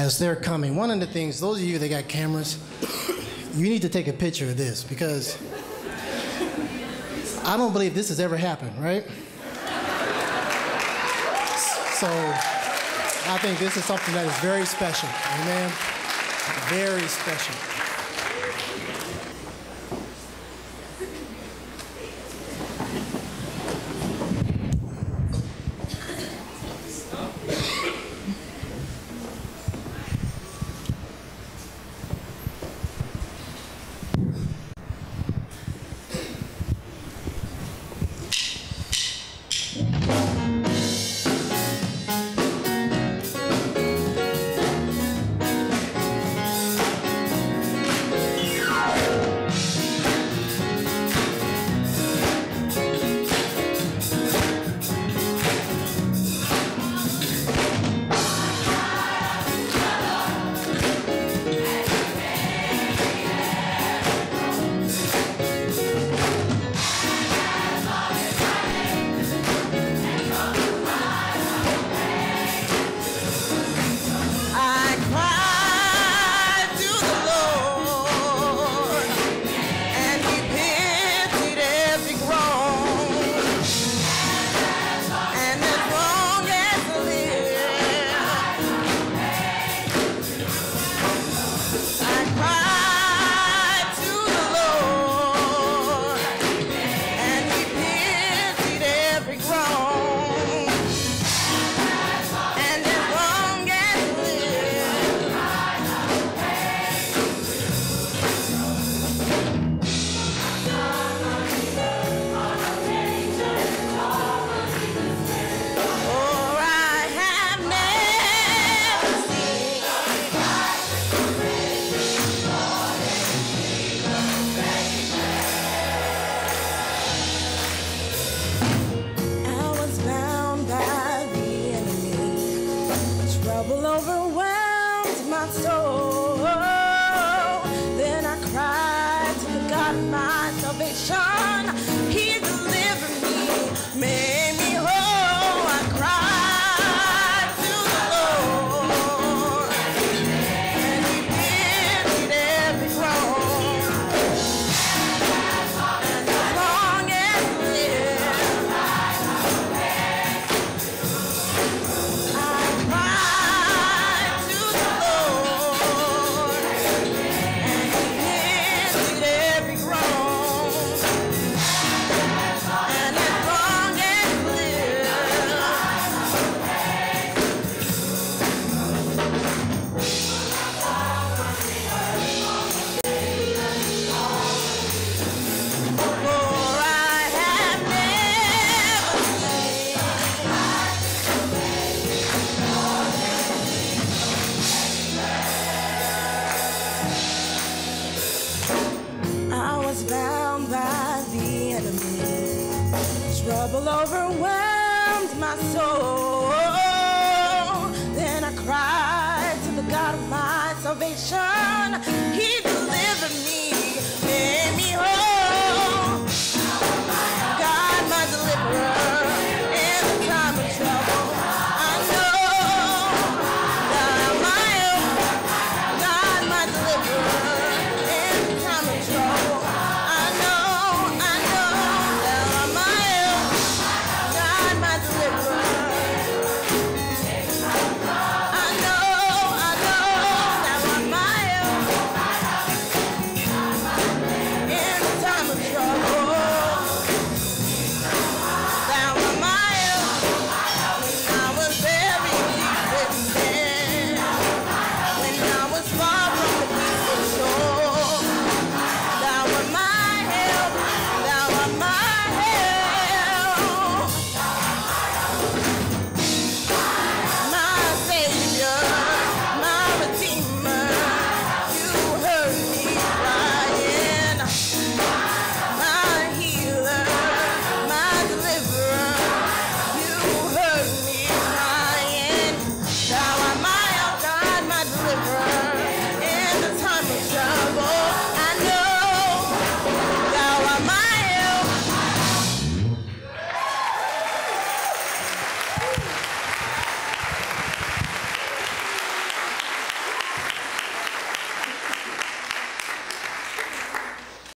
as they're coming, one of the things, those of you that got cameras, you need to take a picture of this because I don't believe this has ever happened, right? So I think this is something that is very special, amen? Very special. Trouble overwhelmed my soul. Then I cried to the God of my salvation. He